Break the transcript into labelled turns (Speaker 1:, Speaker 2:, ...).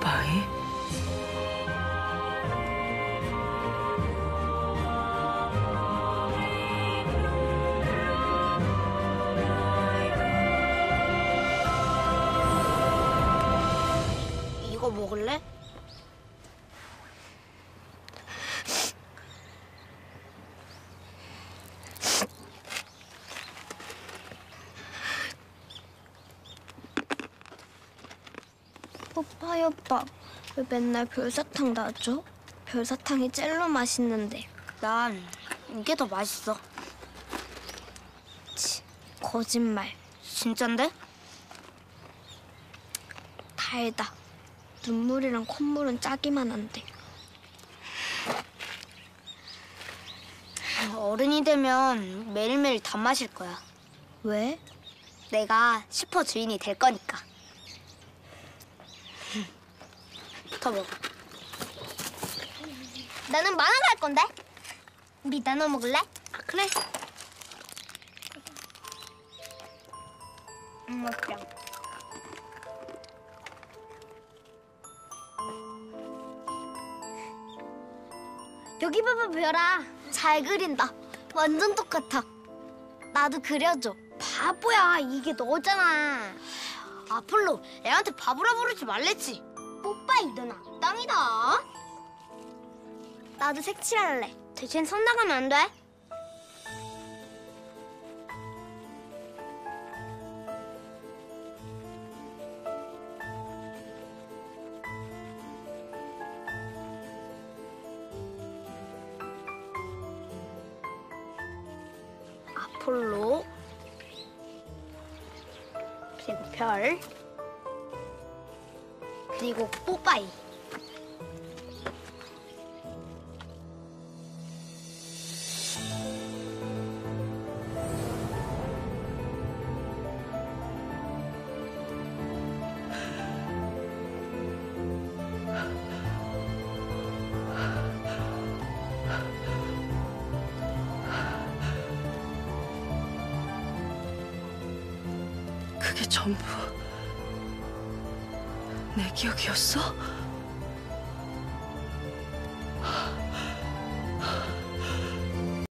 Speaker 1: 뽀빠이?
Speaker 2: 이거 먹을래?
Speaker 3: 뽀빠이 오빠, 왜 맨날 별사탕 놔줘? 별사탕이 젤로 맛있는데.
Speaker 2: 난 이게 더 맛있어.
Speaker 3: 치, 거짓말.
Speaker 2: 진짠데?
Speaker 3: 달다. 눈물이랑 콧물은 짜기만 한데.
Speaker 2: 어른이 되면 매일매일 다 마실 거야.
Speaker 3: 왜?
Speaker 2: 내가 슈퍼 주인이 될 거니까. 더 먹어.
Speaker 3: 나는 만원 갈 건데. 우리 나눠 먹을래?
Speaker 2: 아, 그래. 먹자.
Speaker 3: 여기 봐봐, 별아. 잘 그린다. 완전 똑같아. 나도 그려줘.
Speaker 2: 바보야, 이게 너잖아. 아폴로, 애한테 바보라 부르지 말랬지.
Speaker 3: 뽀빠이, 넌 악당이다. 나도 색칠할래.
Speaker 2: 대신 손 나가면 안 돼. 아폴로, 그리고 별, 그리고 뽀빠이.
Speaker 1: 그게 전부 내 기억이었어?